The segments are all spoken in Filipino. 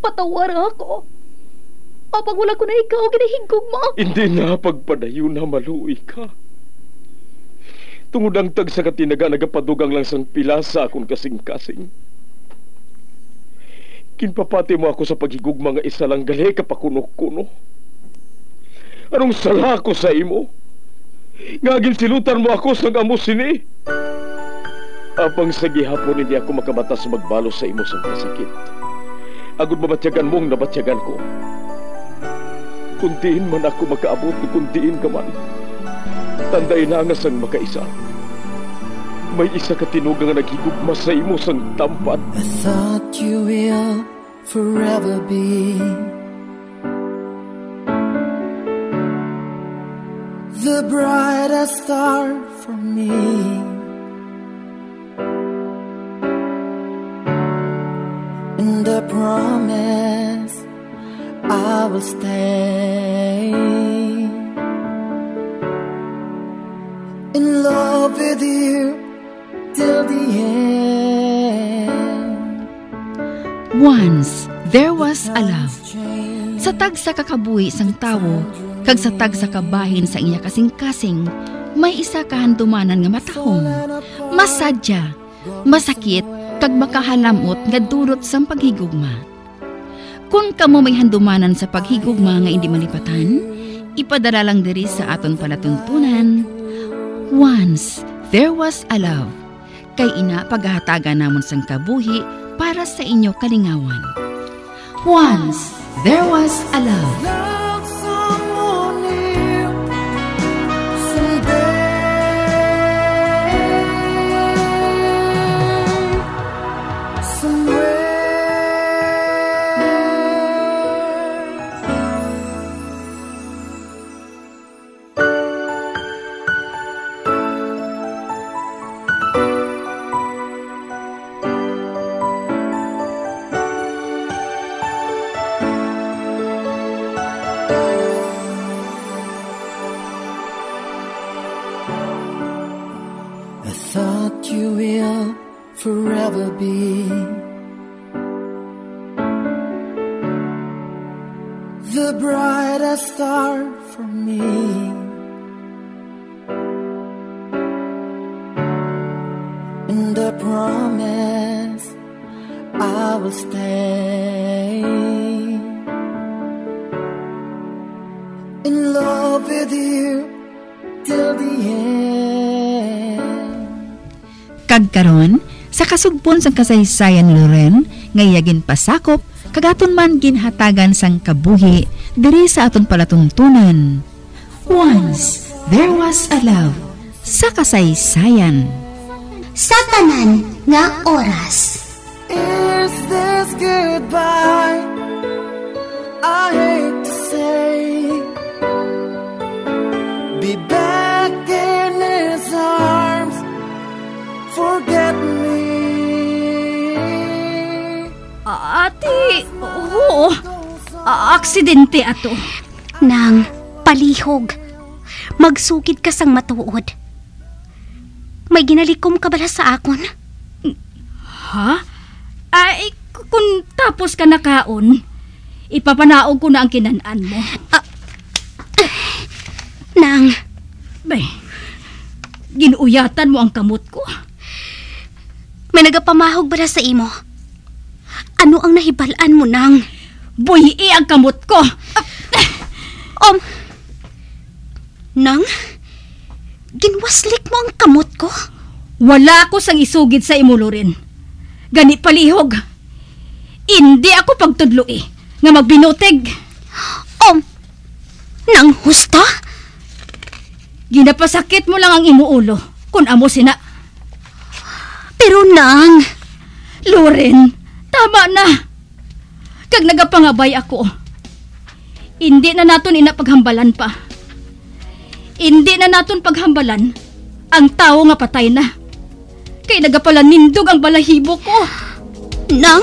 patawar ako. Apag wala ko na ikaw, ginahigog mo. Hindi na pagpadayo na maluoy ka. Tungod ang tag sa katinaga nagapadugang lang sang pilasa akong kasing-kasing. Kinpapati mo ako sa paghigugma nga isa lang gali kapakuno-kuno. Anong sala ko sa imo? Ngagin silutan mo ako sa amo sini. Apang sa gihapon hindi ako makabatas magbalo sa imo sa kasakit. Agud mabatyagan mong nabatyagan ko. Kundiin man ako makaabot, kundiin ka man. Tanday na nga sang makaisa. May isa ka tinugang nga naghigugma sa imo sang tampad. I thought you will forever be the brightest star for me. And I promise I will stay in love with you till the end. Once there was a love. Sa tag sa kakabuhi sang tawo, kag sa tag sa kabahin sa iya kasing-kasing, may isa kahandumanan nga matahong, masadya, masakit, kag makahalamot nga durot sang paghigugma. Kung kamo may handumanan sa paghigugma nga hindi malipatan, ipadala lang diri sa aton palatuntunan. Once there was a love. Kay ina paghahatagan namon sang kabuhi para sa inyo kalingawan. Once there was a love. You will forever be the brightest star for me. And I promise I will stay in love with you till the end. Kagkaron, sa kasugpon sang kasaysayan Loren, ngayagin pasakop, kagaton man ginhatagan sang kabuhi, diri sa aton palatuntunan. Once, there was a love, sa kasaysayan. Sa tanan nga oras. Is this goodbye? I hate to say, be back in his arms. Forget me. Ate, oo. Aksidente ato. Nang palihog. Magsukid ka sang matuod. May ginalikom ka bala sa akon? Ha? Ay, kung tapos ka nakaon, ipapanaog ko na ang kinanan mo. Nang. Bay, ginuyatan mo ang kamot ko. May nagapamahog ba sa imo? Ano ang nahibalaan mo, Nang? Buhi ang kamot ko. Nang? Ginwaslik mo ang kamot ko? Wala ko sang isugid sa imo, Loren. Gani palihog. Hindi ako pagtudloi nga magbinuteg. Nang husta? Ginapasakit mo lang ang imo ulo kung amo sina. Pero Nang, Loren, tama na. Kag nagapangabay ako. Hindi na naton inapaghambalan pa. Hindi na naton paghambalan ang tao nga patay na. Kay nagapalanindog ang balahibo ko. Nang?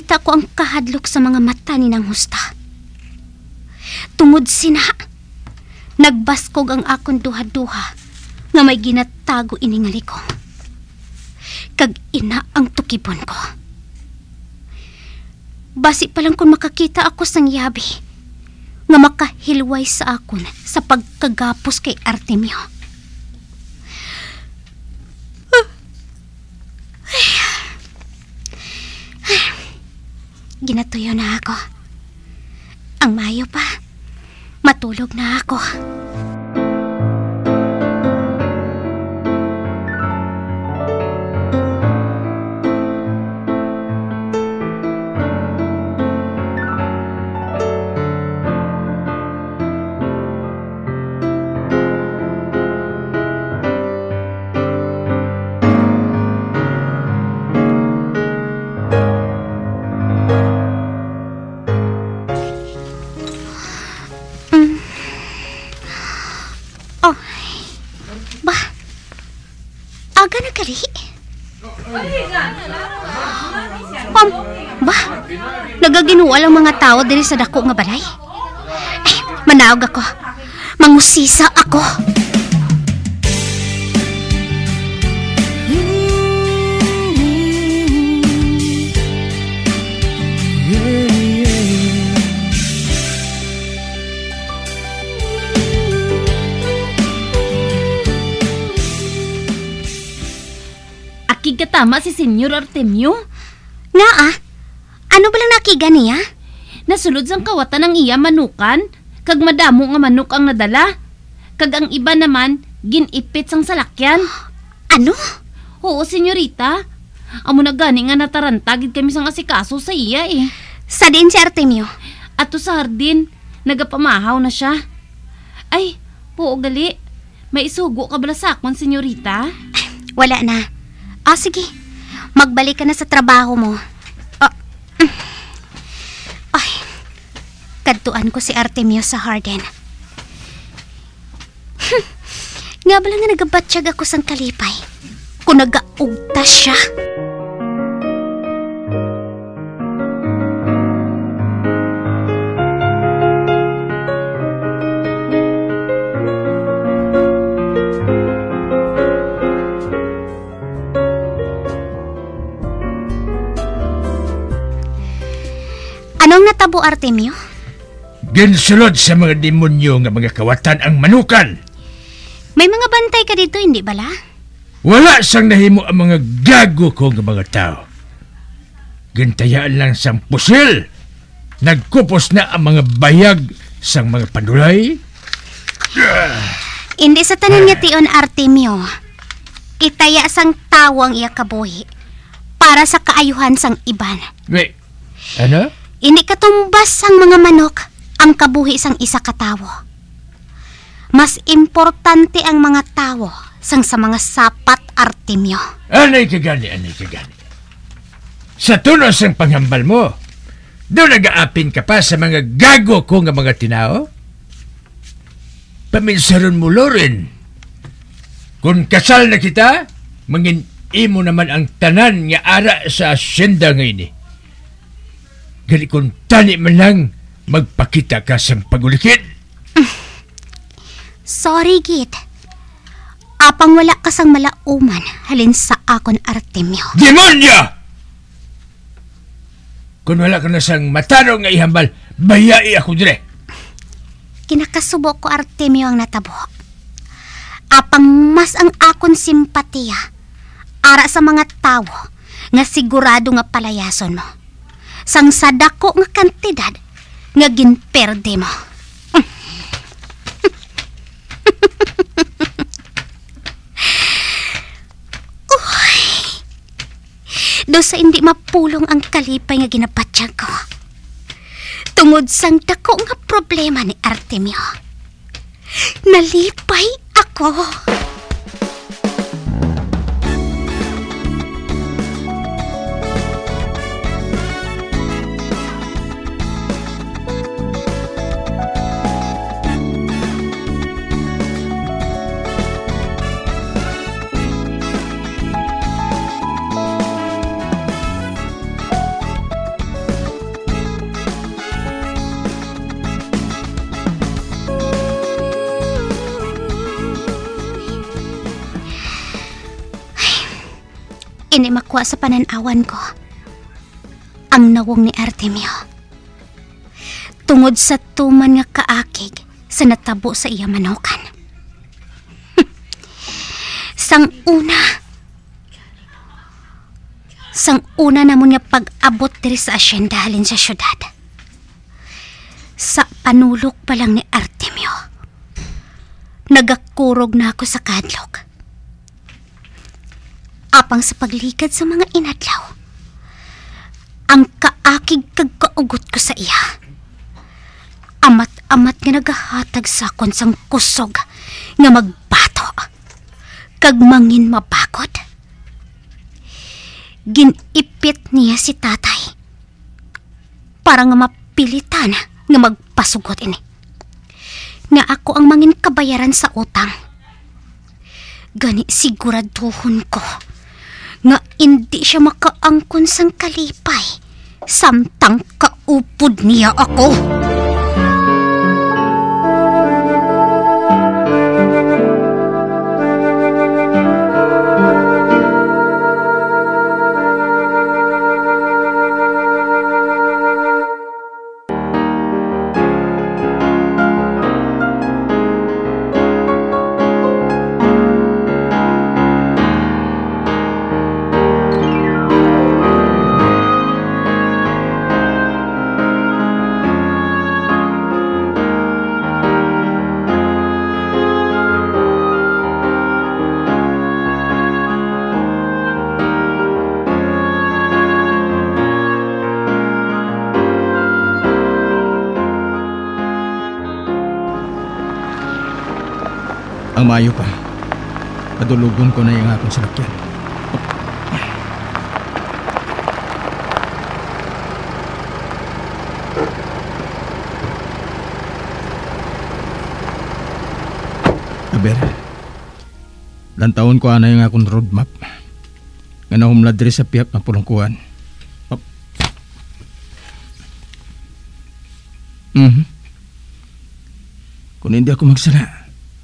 nakita ko ang kahadlok sa mga mata ni Nang Husta. Tungod sina, nagbaskog ang akong duha-duha nga may ginatago iningali ko. Kag ina ang tukibon ko. Basi pa lang kung makakita ako sang yabi nga makahilway sa akon sa pagkagapos kay Artemio. Ginatuyo na ako. Ang mayo pa, matulog na ako. Aga na kali. Ba? Nagaginuwal ang mga tao diri sa dako nga balay. Manaog ako. Mangusisa ako. Katama si Senyor Artemio. Nga ano ba lang nakiga niya? Nasulod sang kawatan ng iya manukan, kag madamo nga manok ang nadala. Kag ang iba naman, ginipit sang salakyan. Ano? Oo, senyorita. Amo na gani nga natarantagid kami sang asikaso sa iya eh. Sa din si Artemio? Ato sa hardin, nagapamahaw na siya. Ay, oo gali. May isugo ka bala sa akon, senyorita? Wala na. Sige. Magbalik ka na sa trabaho mo. Ay, kadtuan ko si Artemio sa Harden. Nga ba lang nga nagabatsyag ako sang kalipay kung nagaugtas siya? Anong natabo, Artemio? Ginsulod sa mga demonyo nga mga kawatan ang manukan. May mga bantay ka dito, hindi bala? Wala sang nahimo ang mga gago ko nga mga tao. Gintayaan lang sang pusil. Nagkupos na ang mga bayag sang mga pandulay. Hindi sa tanan nga tion, Artemio. Itaya sang tawo ang iya kabuhi para sa kaayuhan sang iban. Wait, ano? Hindi katumbas sang mga manok ang kabuhi sang isa ka tawo. Mas importante ang mga tawo sang sa mga sapat, Artemio. Anay kagani. Sa tunos ang panghambal mo, doon nag-aapin ka pa sa mga gago ko nga mga tinao? Paminsaron mo, Loren. Kung kasal na kita, mangin imo naman ang tanan nga ara sa asyenda ngayon eh. Gali kung tani man lang, magpakita ka sa pagulikid. Sorry, Git. Apang wala ka sang malauman halin sa akon, Artemio. Demonyo! Kung wala ka na sang matanong nga ihambal, bayai ako dire. Kinakasubo ko, Artemio, ang natabo. Apang mas ang akon simpatiya ara sa mga tawo nga sigurado nga palayason mo. Sang sadako nga kantidad nga ginperde mo. Uy, do sa hindi mapulong ang kalipay nga ginabatyag ko. Tungod sang dako nga problema ni Artemio. Nalipay ako. Kini makuha sa pananawan ko ang nawong ni Artemio. Tungod sa tuman nga kaakig sa natabo sa iya manukan. Sang una namon nga pag-abot diri sa asyenda halin sa syudad. Sa panulok pa lang ni Artemio, nagakurog na ako sa kadlok. Apang sa paglikad sa mga inadlaw, ang kaakig kag kaugot ko sa iya. Amat-amat nga nagahatag sa akon sang kusog nga magbato kag mangin mabakod. Ginipit niya si tatay para nga mapilitan nga magpasugot ini. Nga ako ang mangin kabayaran sa utang. Gani siguraduhon ko nga hindi siya makaangkon sang kalipay samtang kaupod niya ako. Ang maayo pa, padulugon ko na yung akong salakyan. Aber, lantawon ko na yung akong roadmap nga nahumlad diri sa pihak ng pulungkuhan. Kung hindi ako magsala,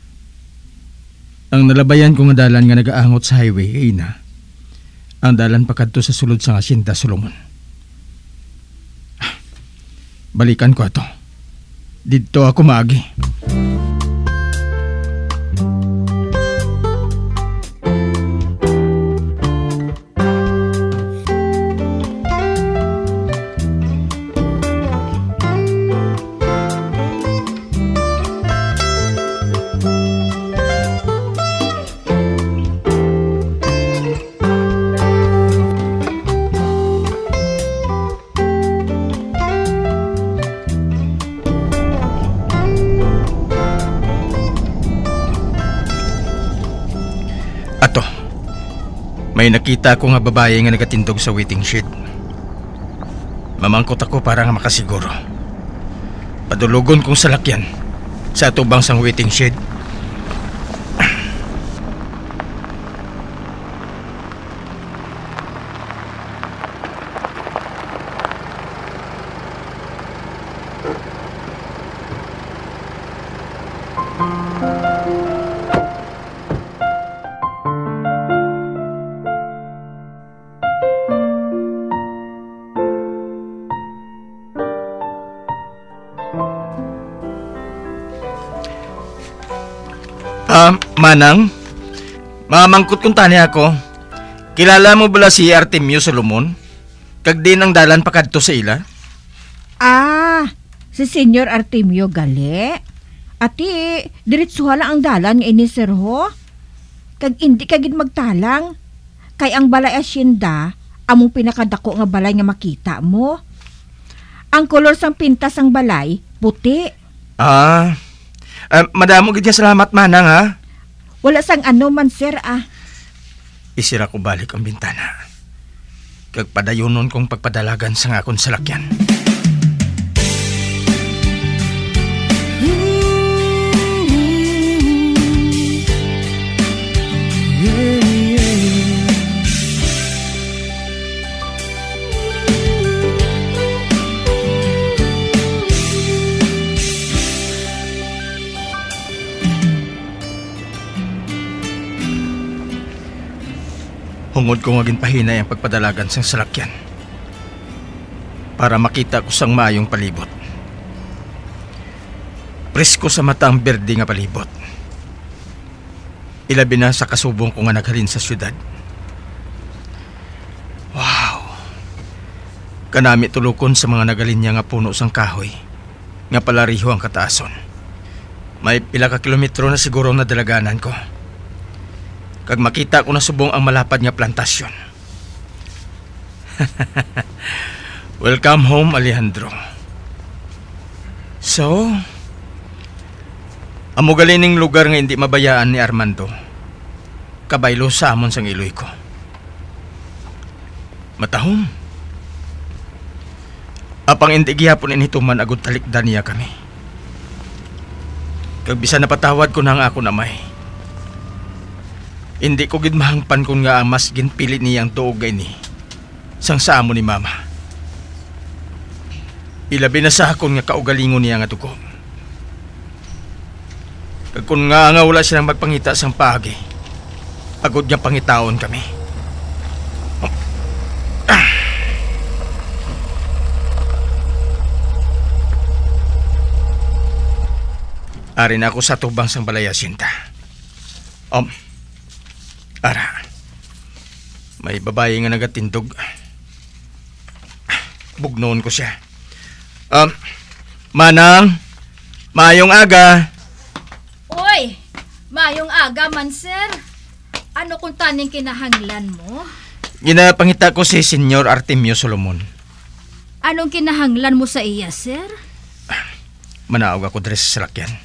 ang nalabayan ko nga dalan nga nagaangot sa highway ay na ang dalan pakadto sa sulod sa Hacienda Solomon. Balikan ko ato. Dito ako maagi. May nakita ko nga babae nga nagatindog sa waiting shed. Mamangkot ako para nga makasiguro. Padulugon kong salakyan sa atubang sang waiting shed. Manang, mamangkot kung tani ako. Kilala mo bala si Artemio Solomon? Kag din ang dalan pakadto sa ila? Si Senyor Artemio gali. Ati, diretsuha lang ang dalan nga ini sir ho. Kag hindi kagid magtalang. Kay ang balay asyenda, among pinakadako nga balay nga makita mo. Ang kolor sang pintas ang balay, puti. Madamo gid salamat manang ha. Wala sang ano man sir Isira ko balik ang bintana. Kag padayonon kong pagpadalagan sa akong salakyan. Hungod ko nga ginpahinay ang pagpadalagan sang salakyan para makita ko sang maayong palibot. Presko sa mata ang berde nga palibot. Ilabi na sa kasubong ko nga naghalin sa syudad. Wow! Kanami tulukon sa mga nagalinya nga puno sang kahoy nga palariho ang kataason. May pila ka kilometro na siguro na dalaganan ko. Kag makita ko na subong ang malapad nga plantasyon. Welcome home, Alejandro. So, amo galining lugar nga hindi mabayaan ni Armando. Kabaylo sa amon sang iloy ko. Matahom. Apang hindi gihapon inituman agud talikdan niya kami. Kag bisan napatawad ko na ang ako namay. Hindi ko gid mahangpan kung nga ang mas ginpilit niyang tuog ni sang sa amo ni mama. Ilabi na sa akon nga kaugalingon niya nga tuko. Kag kung nga wala silang magpangita sang paagi, agod nga pangitaon kami. Ari na ako sa tubang sang balaya, Sinta. Ara, may babae nga nagatindog. Bugnoon ko siya. Manang, maayong aga. Oy, maayong aga man, sir. Ano kung taning kinahanglan mo? Ginapangita ko si Senyor Artemio Solomon. Anong kinahanglan mo sa iya, sir? Manaog ako dres sa salakyan.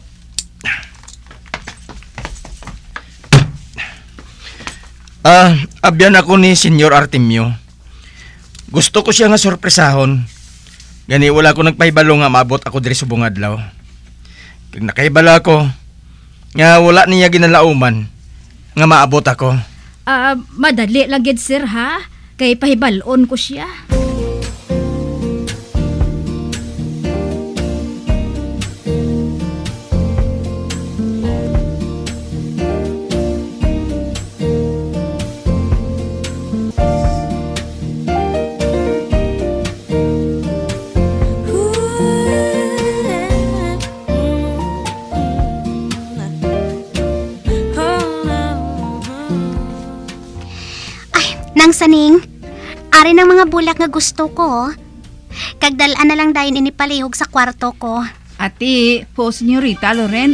Abyan ako ni Senyor Artemio. Gusto ko siya nga sorpresahon. Gani wala ko nagpahibalo nga maabot ako diri subong adlaw. Kag nakaibala ko nga wala niya ginalauman nga maabot ako. Madali lang gid, sir, ha? Kay pahibalon ko siya. Nang saning, ari ng mga bulak nga gusto ko. Kagdalaan na lang dayon inipalihog sa kwarto ko. Ati, po, Senyorita Loren,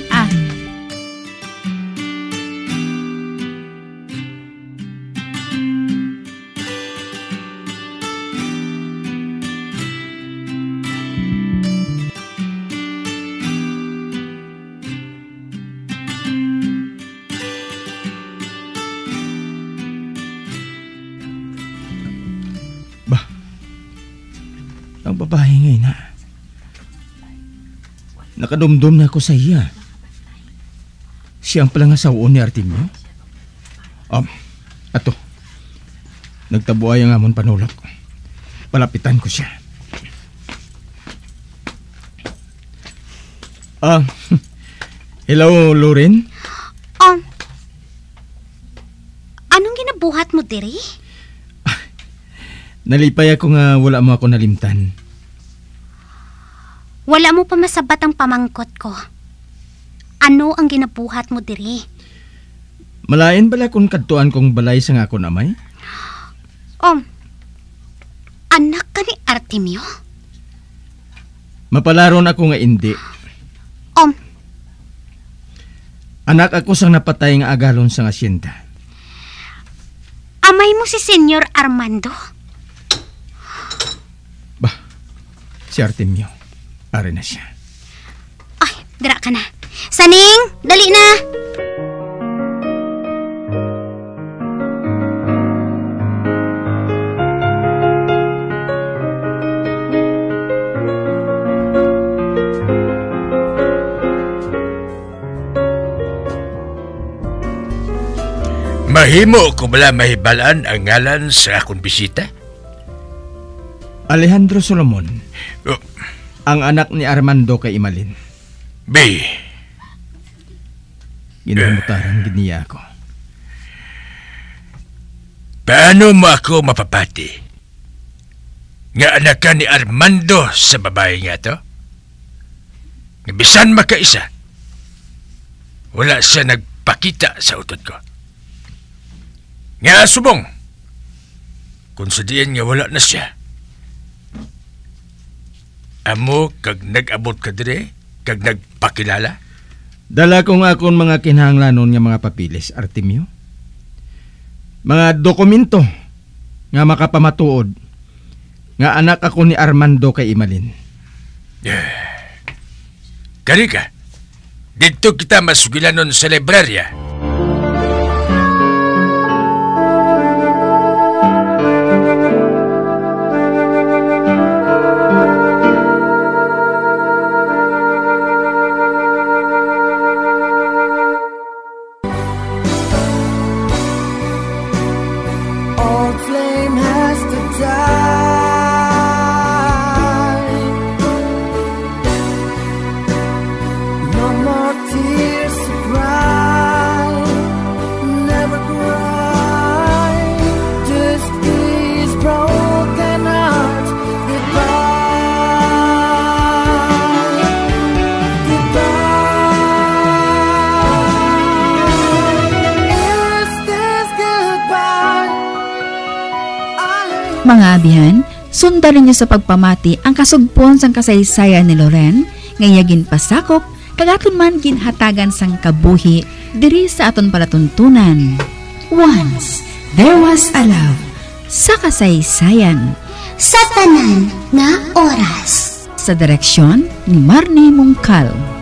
Ang babae ngayon na. Nakadumdum na ako sa iya. Siya ang palang asawa ni Artemio. Ato. Nagtabuay ang amon panulak. Palapitan ko siya. Hello, Loren? Anong ginabuhat mo diri? Nalipay ako nga wala mo ako nalimtan. Wala mo pa masabat ang pamangkot ko. Ano ang ginabuhat mo diri? Malain bala kung kadtuan kong balay sa nga ako namay? Anak ka ni Artemio? Mapalaron ako nga hindi. Anak ako sang napatay nga agalon sa asyenda. Amay mo si Senyor Armando? Si Artemio. Ari na siya. Ay, dira ka na. Saning, dali na! Mahimo ko bala mahibalaan ang ngalan sa akong bisita? Alejandro Solomon. Ang anak ni Armando kay Imalin. Be. Ginamutaran giniya ako. Paano mo ako mapapati? Nga anak ka ni Armando sa babae nga to? Nga bisan makaisa, wala siya nagpakita sa utot ko. Nga subong, kung sa diyan nga wala na siya, amo kag nag-abot ka dire, kag nagpakilala? Dala kong akon mga kinahanglanon nga mga papilis, Artemio. Mga dokumento nga makapamatuod nga anak ako ni Armando kay Imalin. Kari ka, dito kita masugilanon sa librarya. Old flame has to die. No more tears to cry. Never cry. Just these broken hearts goodbye. Goodbye. Is this goodbye? Mga abihan, sundan ninyo sa pagpamati ang kasugpon sang kasaysayan ni Loren, ngayagin pasakop, kagaton man ginhatagan sang kabuhi, diri sa aton palatuntunan. Once, there was a love sa kasaysayan. Sa tanan nga oras. Sa direksyon ni Marnie Mungkal.